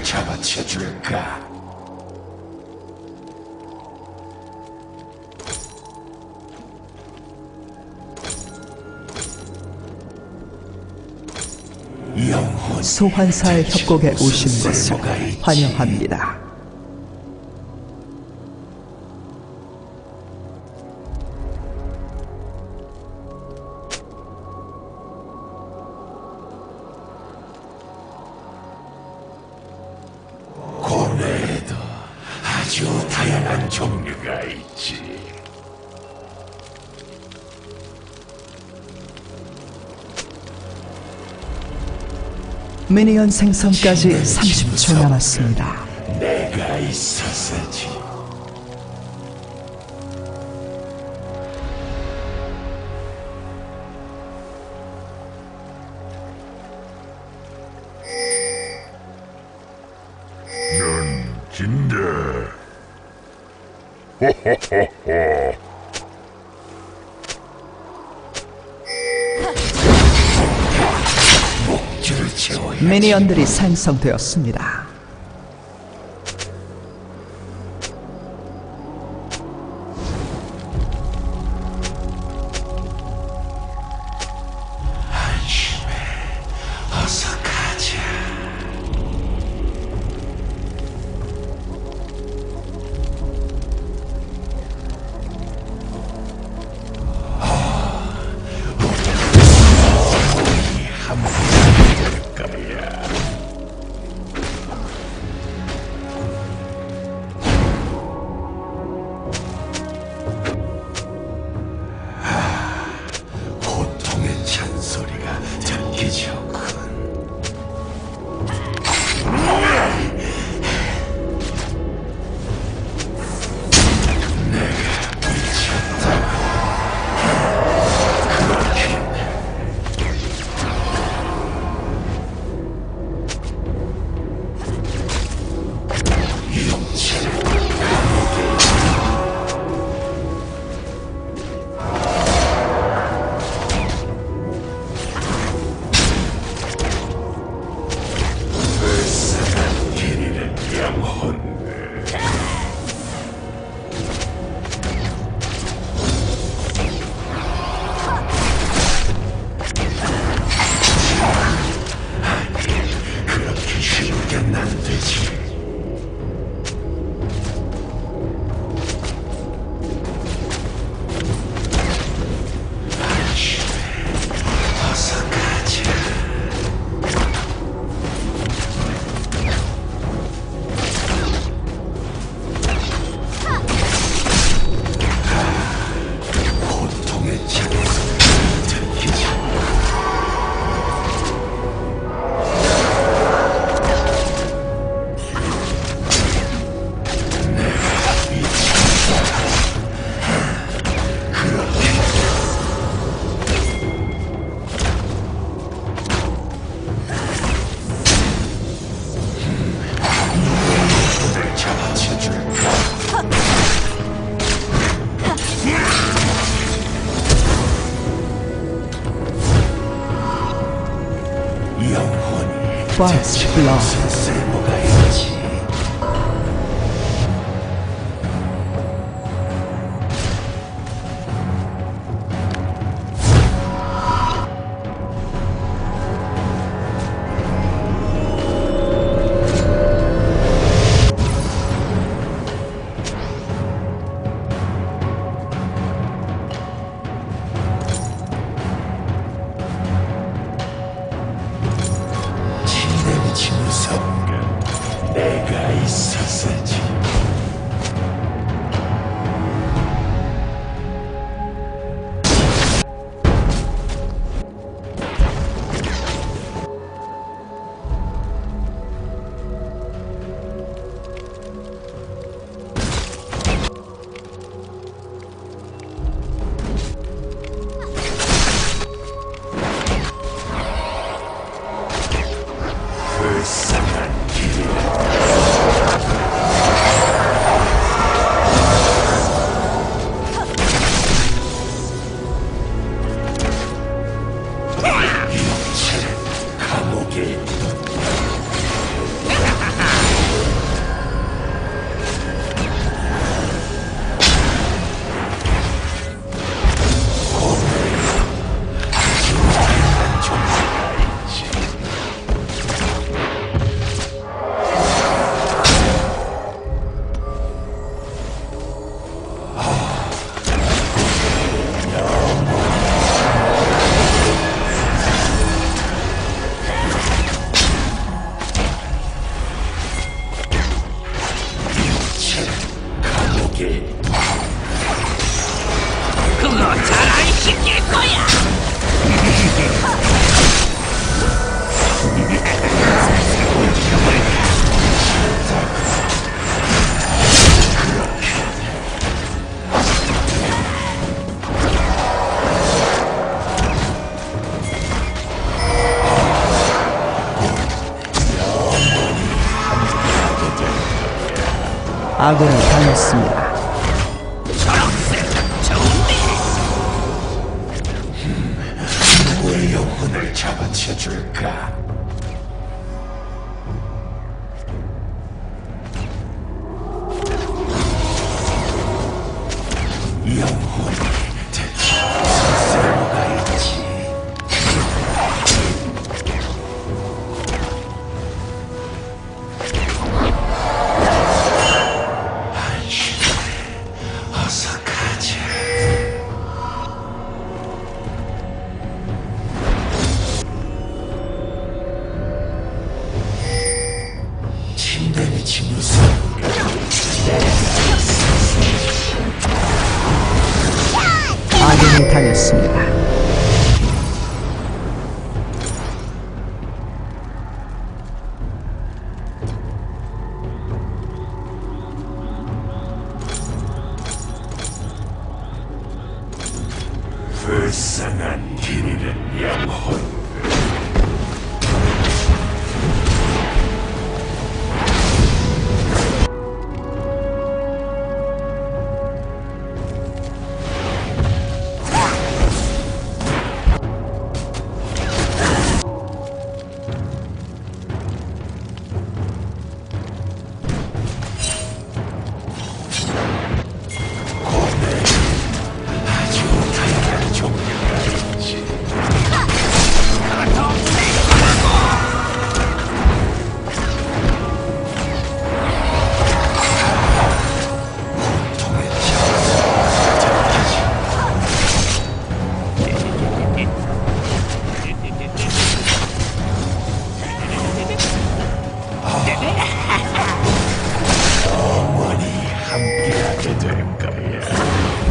잡아쳐 줄까? 소환사의 협곡에 오신 것을 환영합니다. 고뇌에도 아주 다양한 종류가 있지. 미니언 생성까지 30초 남았습니다. 내가 있었어지. 넌 진다. 호호호호. 미니언들이 생성되었습니다. 안심해. 어서 가자. 고통의 잔소리가 들리죠군. 내가 미쳤다. 그렇게 쉽게 안 되지. 어서 가자. 고통의 잔소리가 들리죠. First blood. 쓸모가 있지. 무섭게 함께 그거 잘 안 시킬 거야. 아군이 당했습니다. 초록색 좋은데. 누구의 영혼을 잡아쳐 줄까? 영혼이 대체 무슨 뭐가 있지? 어서 가자. 침대 밑이 무서운 아군이 당했습니다. 불쌍한 길 잃은 영혼. 아주 다양한 종류가 있지. 고통의 영원히 함께하게 될 거야.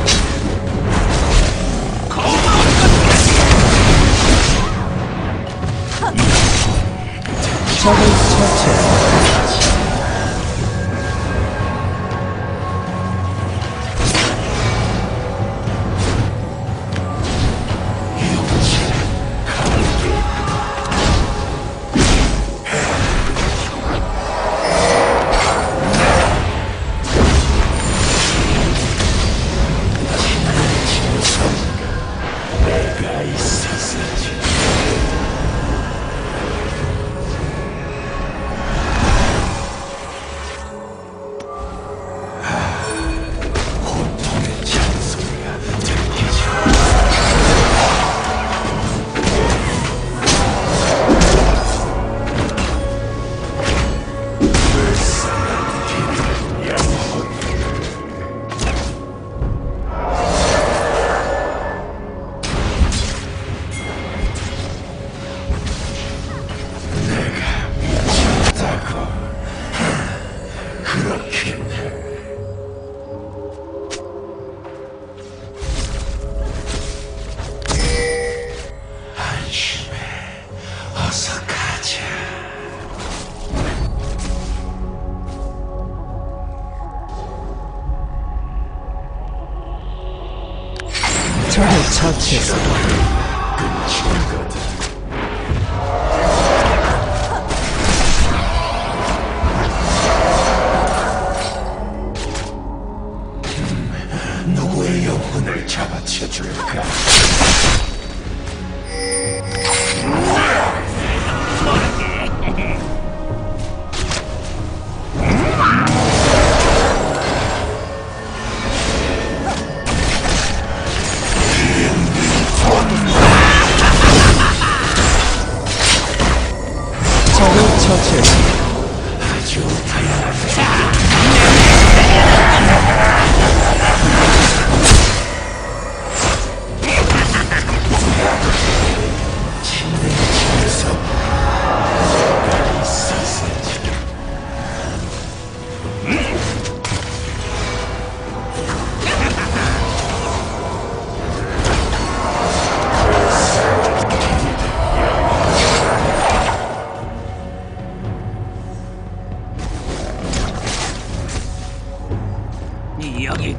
적을 처치했습니다. 내가 있었지. 고통의 잔소리가 들리지. 불쌍한 길은 영혼. 내가 미쳤다고. 그렇긴 해. 안심해. 어서 가자. 적을 처치했습니다. 끝이거든. 누구의 영혼을 잡아쳐 줄까? 적을 처치했습니다. 아주 다양한 침대 집에서 내가 있었지.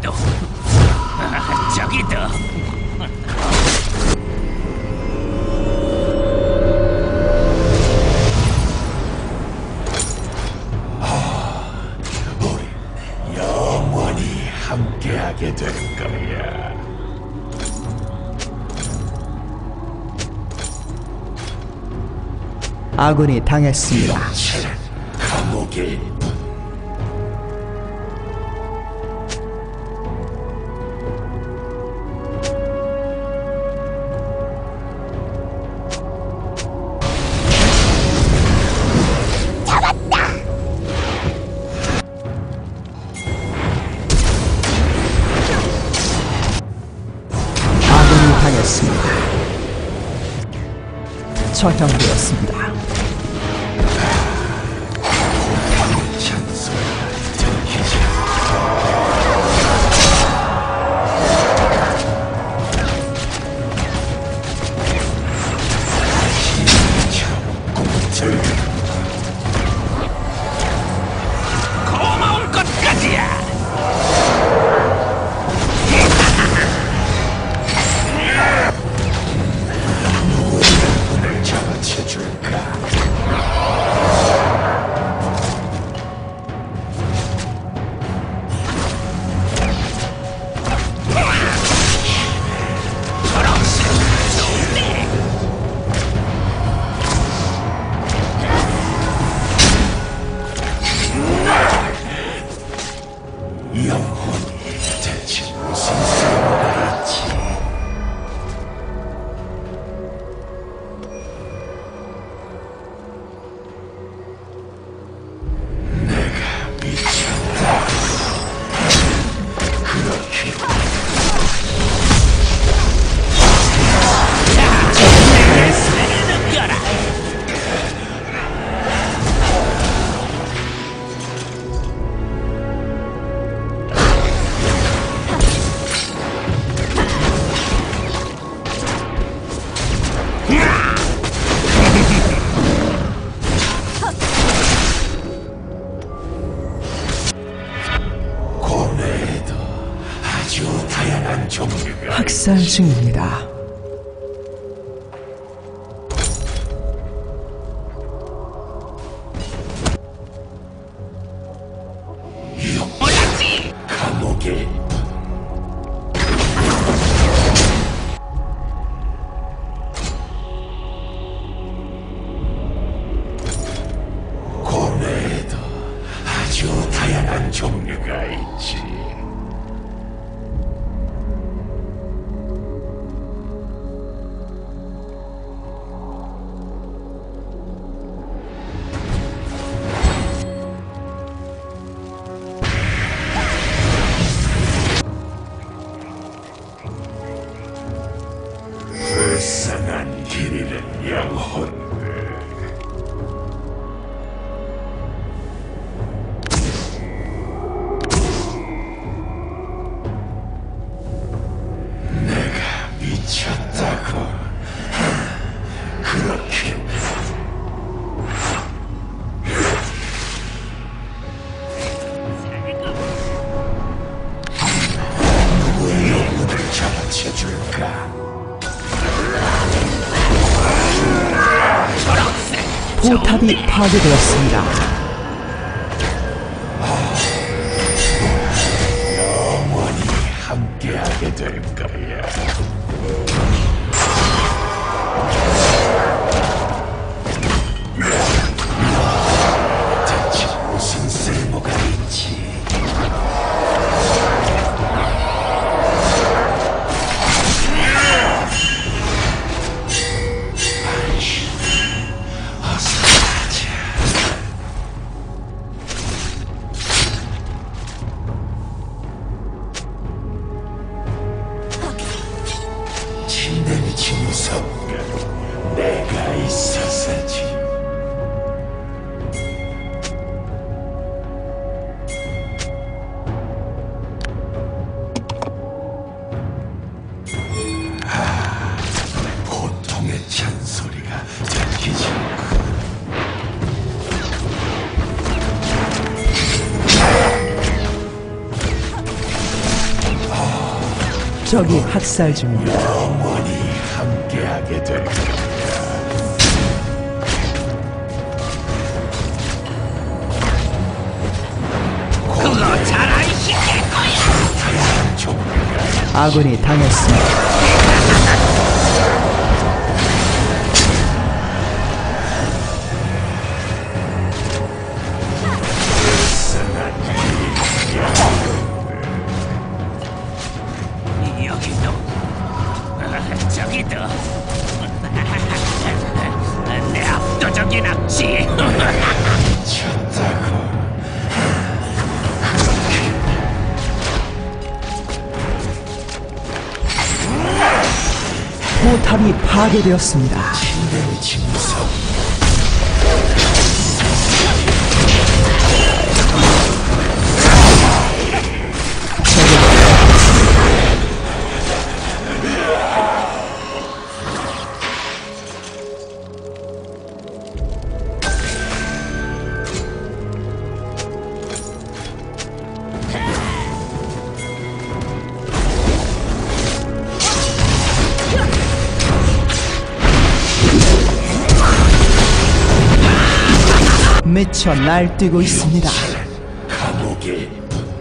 또 저기도 우리 영원히 함께하게 될 거야. 아군이 당했습니다. 실은 감옥일 뿐. 아군이 당했습니다. 처형되었습니다. 찬소리가 들리지. 힘처럼 꿈틀. 고마울 것까지야. 오늘 잡아채줄까? 영혼이 대체 무슨 쓸모가 있지? 내가 미쳤다. 그렇게 느껴라. 고뇌에도 아주 다양한 종류가 학살 중입니다. 몰랐지. 감옥일 뿐. 고뇌에도 아주 다양한 종류가 있지. 불쌍한 길이는 영혼들. 내가 미쳤다고. 그렇게 누구의 영혼을 잡아채줄까? 포탑이 파괴되었습니다. 영원히 함께하게 될 거야. 대체 무슨 쓸모가 있지? 아이씨, 어서 가자. 침대 미친 무섭가 내가 있었어지. 고통의 찬소리가 들리지 않고. 적이 학살 중입니다. 영원히 함께하게 될 거야. 그거 잘 안 시킬 거야. 종류가 아군이 당했습니다. 여기도 저기도 내 압도적인 악취. 쳤다고. 포탑이 파괴되었습니다. 침대의 침묵성. 미쳐 날뛰고 있습니다. 감옥의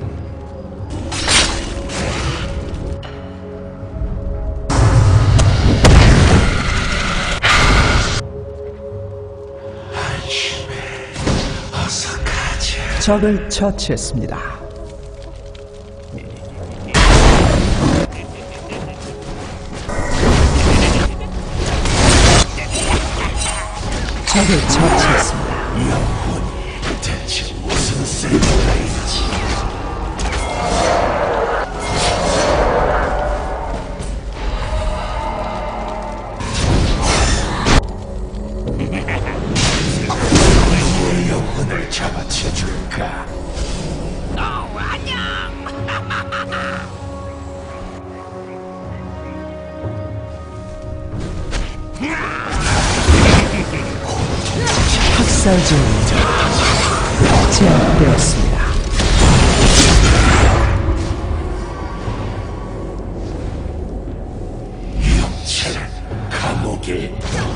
안심해. 어서 가자. 적을 처치했습니다. 적을 처치했습니다. 영혼이 대체 무슨 쓸모가 있지? 누구의 영혼을 잡아채 줄까? 안녕. 학살 중입니다. 제압되었습니다. 영체는 감옥에 있다.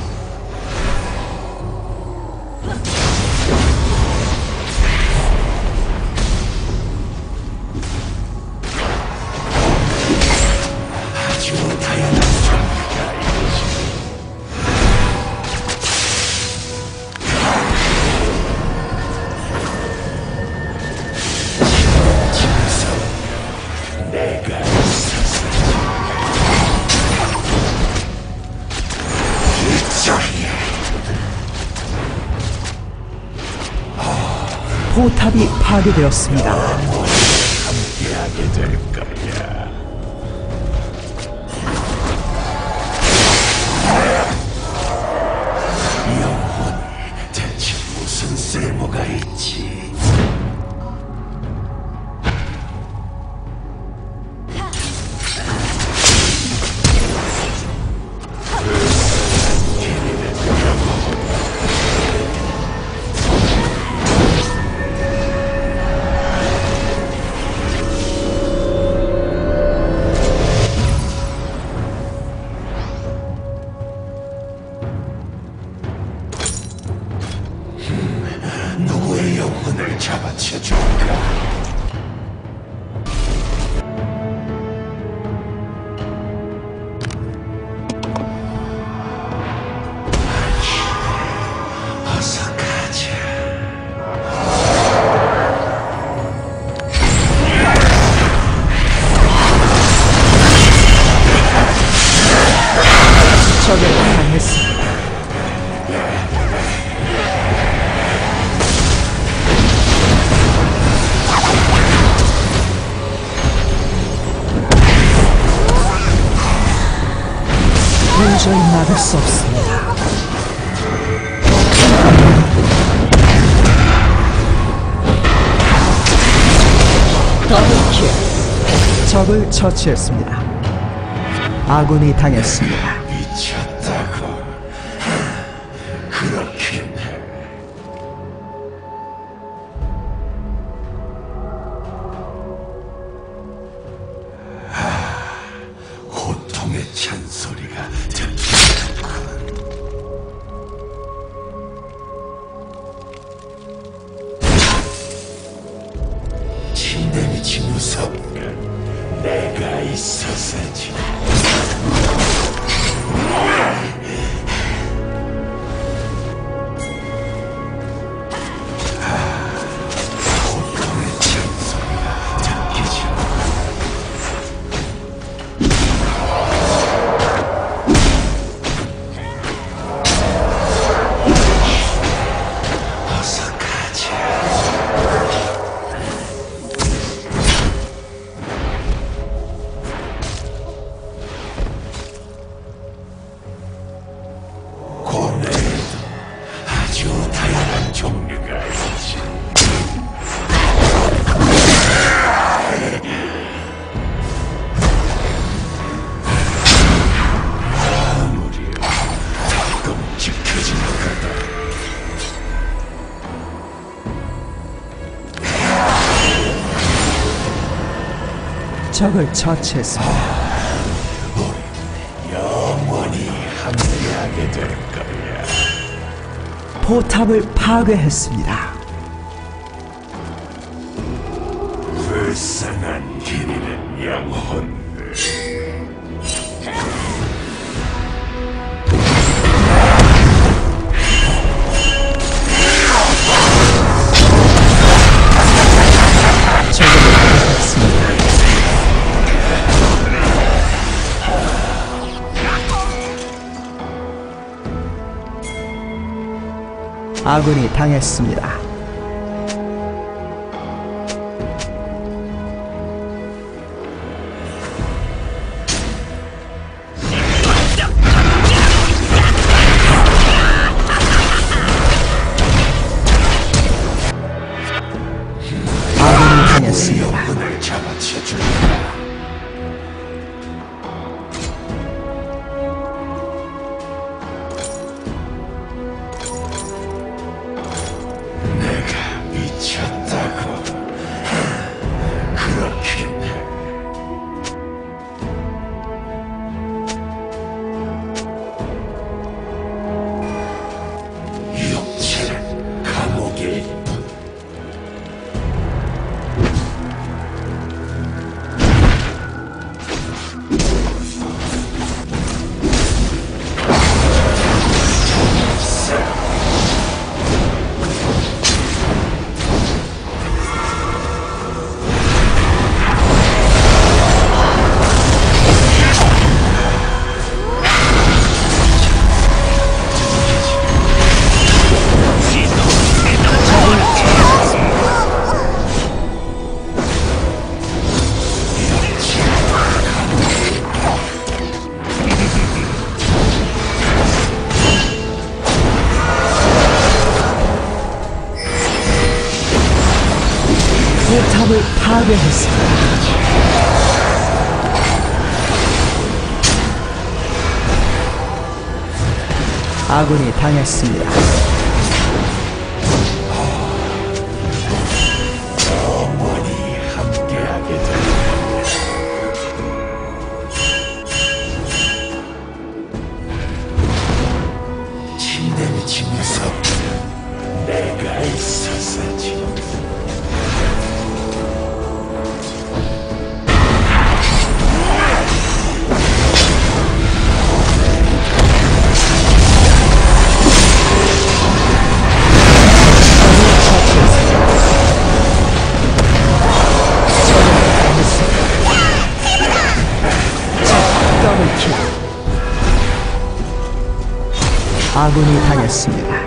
아주 다양한 종류가 있지. 내가 있어서 이쪽이야. 포탑이 파괴되었습니다. 함께하게 될 거야. 영혼이 대체 무슨 쓸모가 있지? 누구의 영혼을 잡아채 줄까? 어서 가자. 적을 당했습니다. 도저히 막을 수 없습니다. 더블킬. 적을 처치했습니다. 아군이 당했습니다. 미쳤다고. 그렇긴 해. 잔소리가 들리는군. 침대 밑이 무섭가 내가 있어서지. 고통의 잔소리가 들리지. 어서 가자. 고뇌에도 아주 다양한 종류가 있지. 아무리 가끔 지켜진 거다. 적을 처치했습니다. 영원히 함께하게 될 거야. 포탑을 파괴했습니다. 불쌍한 길이는 영혼들. 적을 파괴했습니다. 아군이 당했습니다. 아군이 당했습니다. 영혼을 잡아채 줄까? 내가 미쳤다고. 그렇긴 해. 육체는 감옥에 있군. 포탑을 파괴했습니다. 아군이 당했습니다. 영원히 함께하게 될 거야. 침대 밑이 무섭다. 내가 있어서지. 더블킬. 아군이 당했습니다.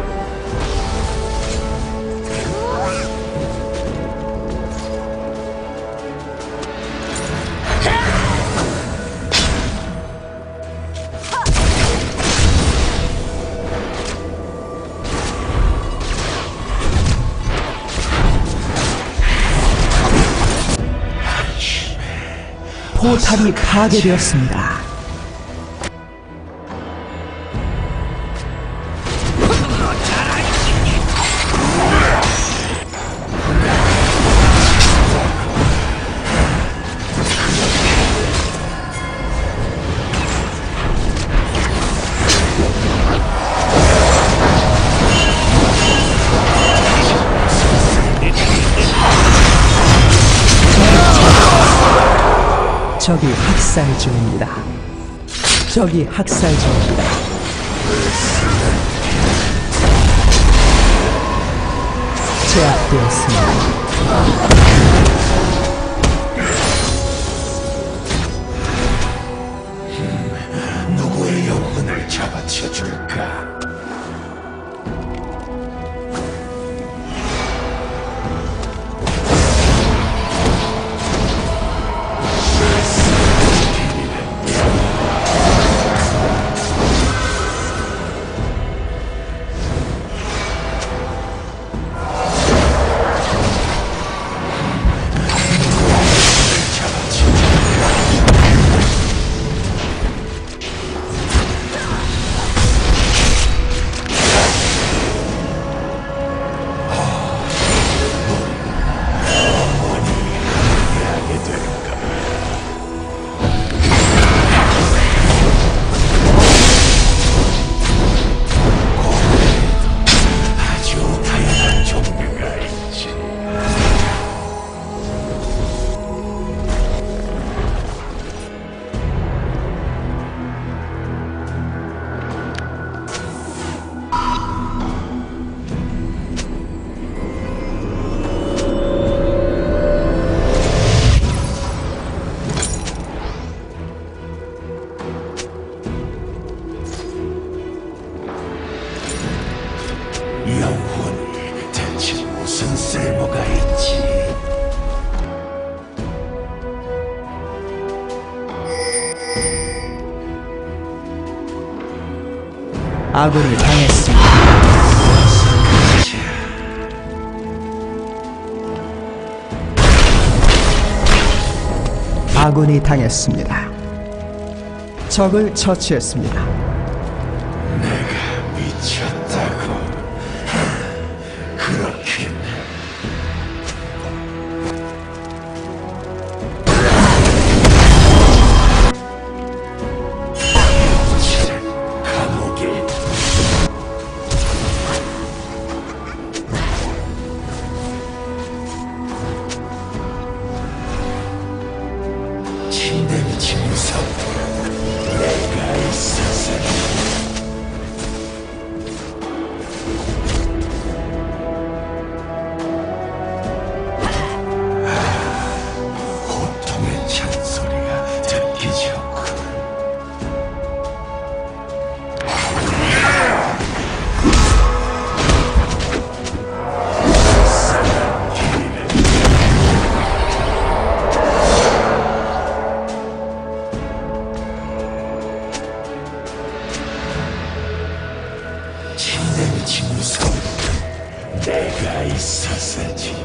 포탑이 파괴되었습니다. 적이 학살 중입니다. 적이 학살 중입니다. 제압되었습니다. 누구의 영혼을 잡아쳐 줄까? 영혼이 대체 무슨 쓸모가 있지? 아군이 당했습니다. 아군이 당했습니다. 적을 처치했습니다. 내가 미쳤다고. 그렇긴. 영치는 감옥에 침대 밑이 무섭다. 내가 있어서. 고통의 찬소리가 듣기 좋군. 침대 밑이 무섭다. 내가 있어서지.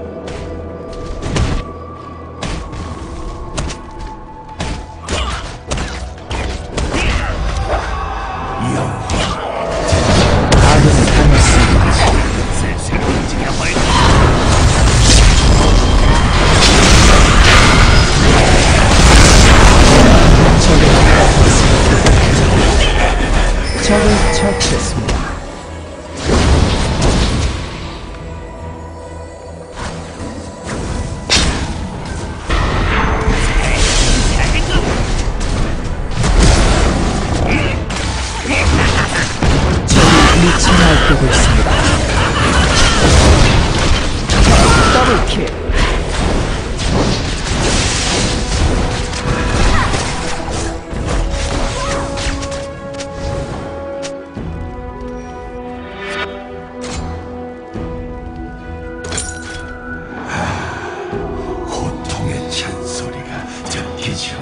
아군이 당했습니다. 슬슬 움직여볼까? 적을 처치했습니다. 적이 미쳐 날뛰고 있습니다. 더블킬. 고통의 찬소리가 듣기 좋아.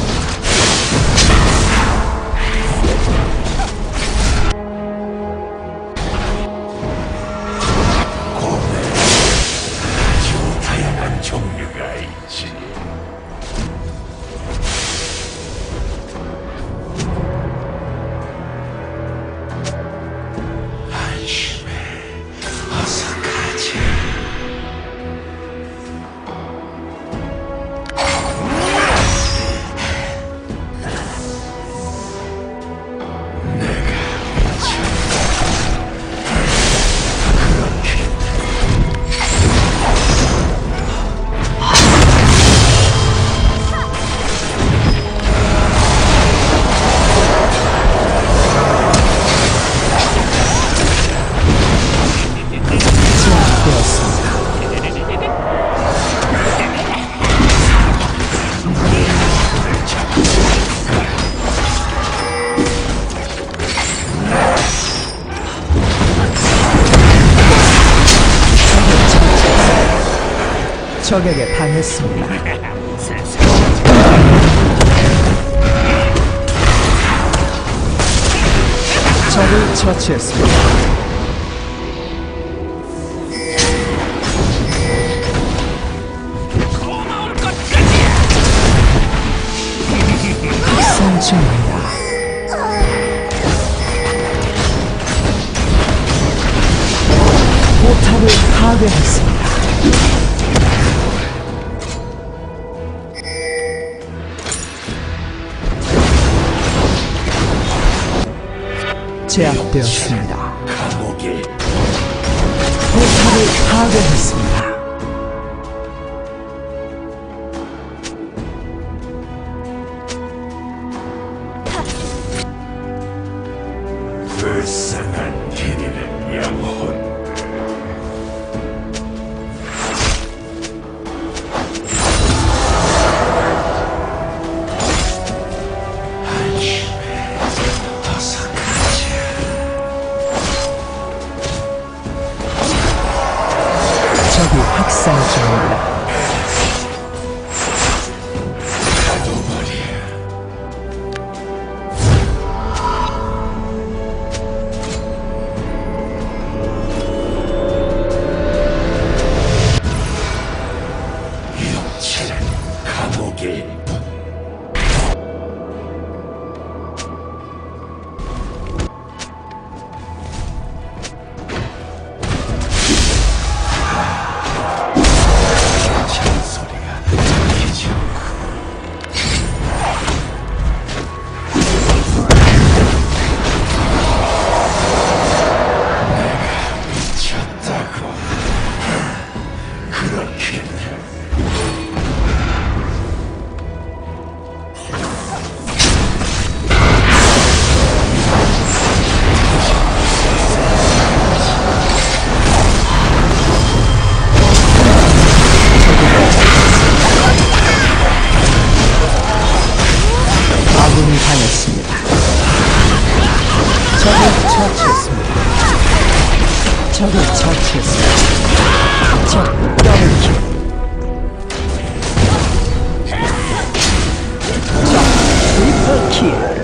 적에게 당했습니다. 슬슬 적을 처치했습니다. 고마울 것까지야. 상중입니다. 포탑을 파괴했습니다. 제압되었습니다. 감옥에 포탑을 파괴했습니다. 불쌍한 길이는 영혼. 안심해, 어서 가자. 적이 학살 중입니다. 가둬버려. 육체는 감옥의 일뿐. 잔소리가 들리지 않고. 내가 미쳤다고. 그렇겠냐. 아군이 당했습니다. 적을 처치했습니다. 적을 처치했습니다. 적 더블킬. 적 트리플킬.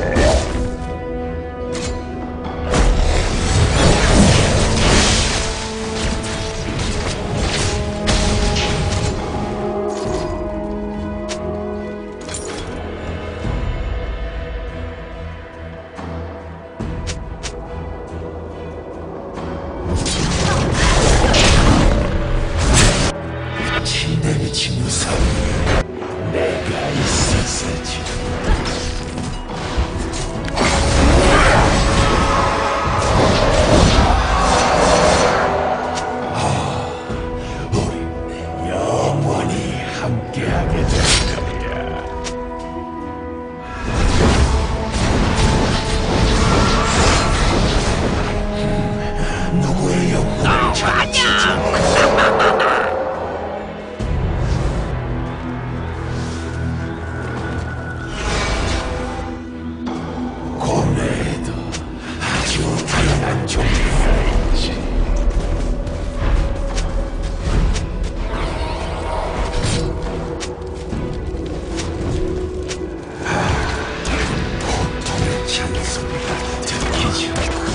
침대 밑이 무서워. 내가 있었어지. 우리 영원히 함께하게 될 거야. 누구의 영혼을 자치지 고뇌에도 아주 다양한 종류가 있지. 고통의 잔소리가 들리지 않고.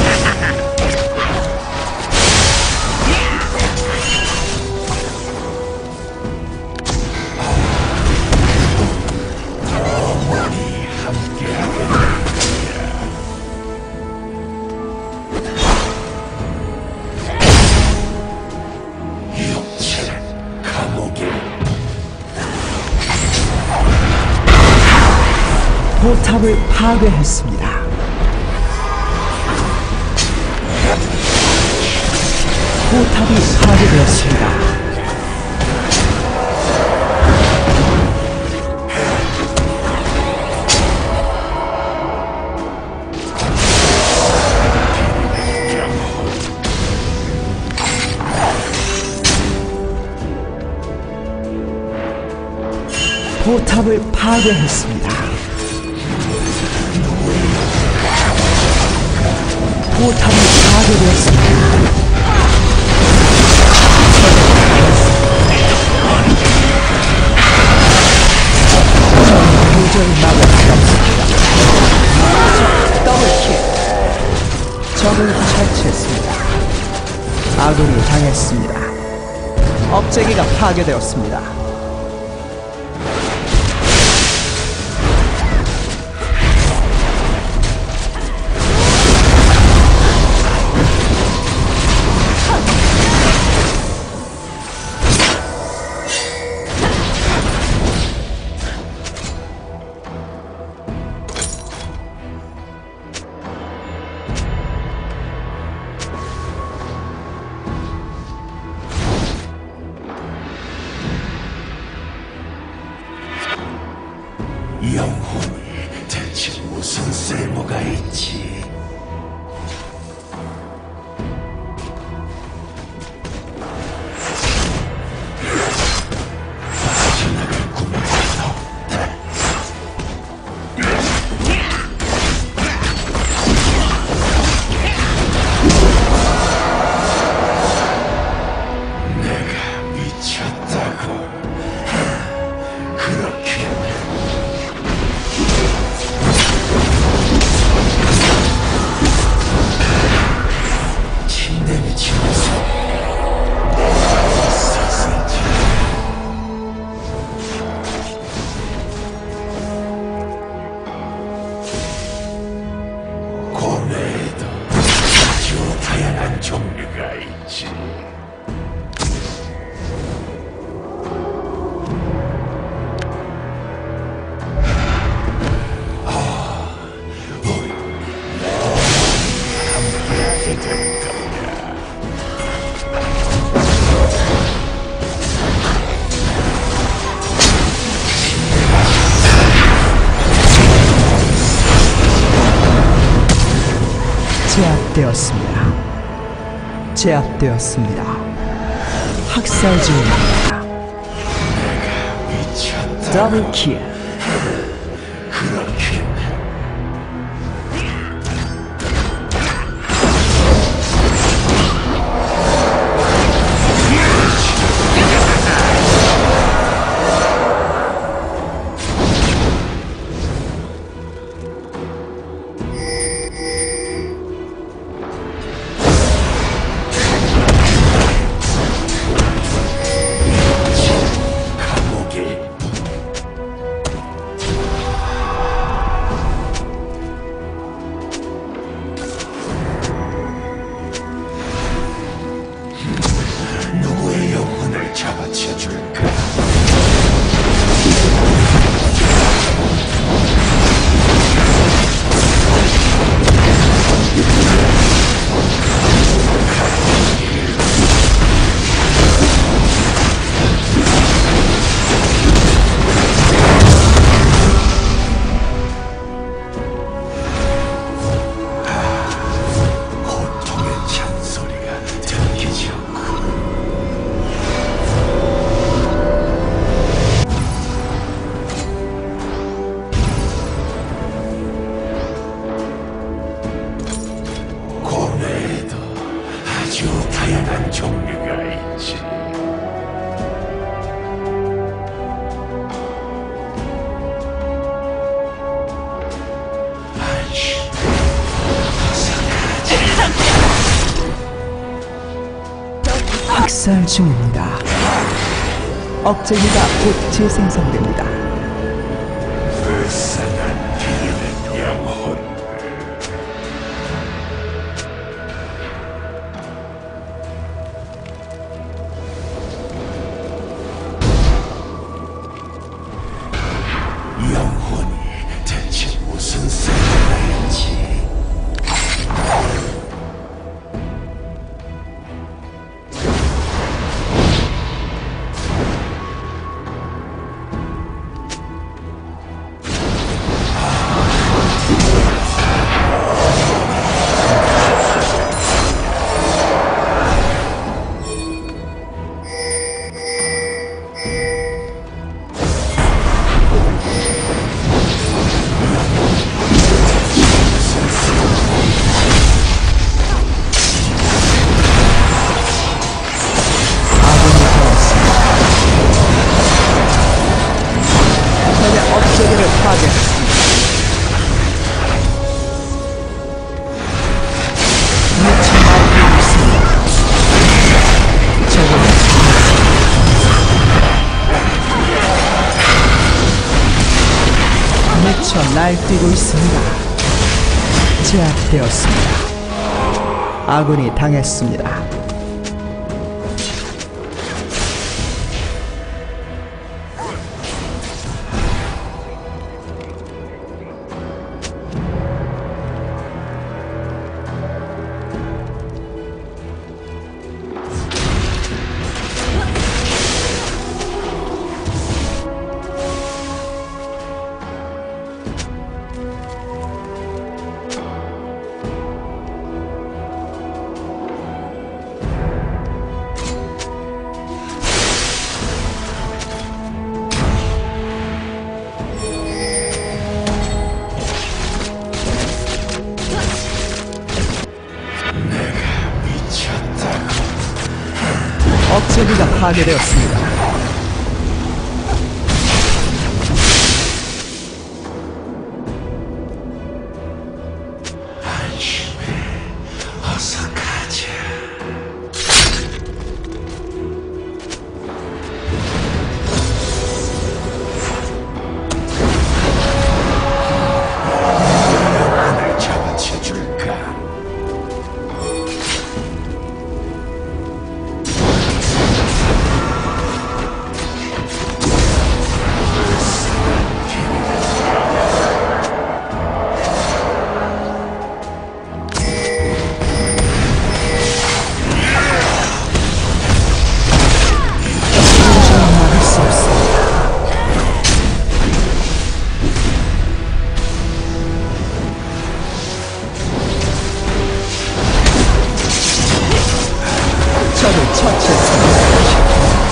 영원히 함께하게 될 거야. 육체는 감옥에. 포탑을 파괴했습니다. 포탑이 파괴되었습니다. 포탑을 파괴했습니다. 포탑이 파괴되었습니다. 당했습니다. 업체기가 파괴되었습니다. 영혼이 대체 무슨 쓸모가 있지? 빠져나갈 구멍이 없다. 내가 미쳤다고. 그렇게 침대 미치면서 있었었지. 고뇌에도 아주 다양한 종류가 있지. 우리 함께하게 될 거야. 제압되었습니다. 제압되었습니다. 학살 중입니다. 미쳤다. 더블킬. 그렇게 감옥에 누구의 영혼을 잡아채 줄까? 고통의 찬소리가 들리지 않고 고뇌에도 아주 다양한 종류가 있지. 아이씨, 학살 중입니다. 업체기가 곧 재생성됩니다. 불쌍한 비밀의 영혼. 영혼이 대체 무슨 쓸모가 있지? 하늘에서 날뛰고 있습니다. 제압되었습니다. 아군이 당했습니다. 억제기가 파괴되었습니다. 안심해. 어서 가자. 날 잡아채 줄까? 막을 수 없습니다. 적을 처치했습니다.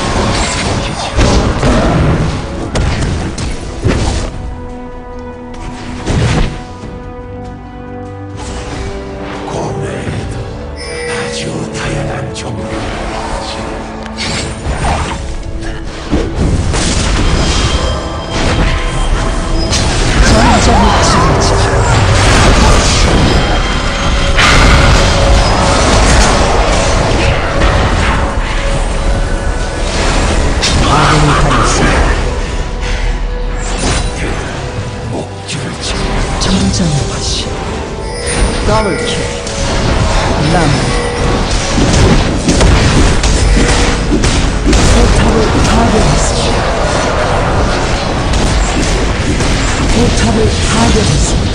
고뇌에도 아주 다양한 종류가 있지. 전장을 지배자. 아군이 당했습니다. 목줄을 쳐. 전장의 화신 더블킬. 남 포탑을 파괴했습니다. 포탑을 파괴했습니다.